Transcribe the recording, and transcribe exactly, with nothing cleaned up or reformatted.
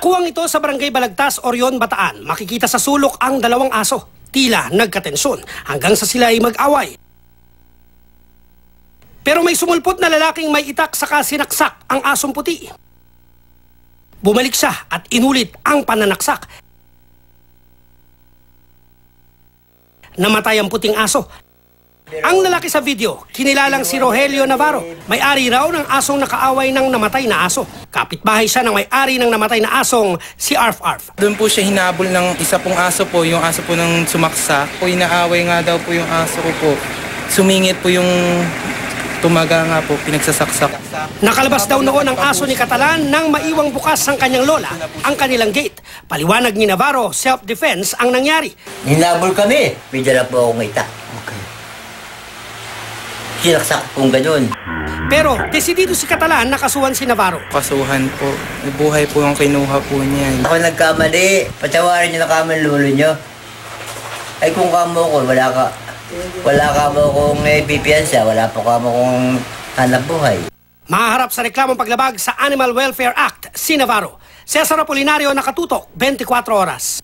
Nakuwang ito sa Barangay Balagtas, Orion, Bataan. Makikita sa sulok ang dalawang aso. Tila nagkatensyon hanggang sa sila ay mag-away. Pero may sumulpot na lalaking may itak saka sinaksak ang asong puti. Bumalik siya at inulit ang pananaksak. Namatay ang puting aso. Ang lalaki sa video, kinilalang si Rogelio Navarro. May-ari raw ng asong nakaaway ng namatay na aso. Kapitbahay siya ng may-ari ng namatay na asong si Arf Arf. Doon po siya hinabol ng isa pong aso po, yung aso po ng sumaksa. Po inaaway nga daw po yung aso ko po. Sumingit po yung tumaga nga po, pinagsasaksak. Nakalabas daw noon ang aso ni Catalan nang maiwang bukas ang kanyang lola, ang kanilang gate. Paliwanag ni Navarro, self-defense ang nangyari. Hinabol kami. May dala po akong ita. Okay. Sinaksak kung ganun. Pero desidido si Catalan na kasuhan si Navarro. Kasuhan po. Buhay po yung kinuha po niya. Ako nagkamali. Patawarin niyo na kami lulo niyo. Ay kung kamo ko, wala ka. Wala ka mo kong eh, pipiyansa, wala po ka mo kong hanap buhay. Maharap sa reklamong paglabag sa Animal Welfare Act si Navarro. Cesar Apolinario, Nakatutok, twenty-four oras.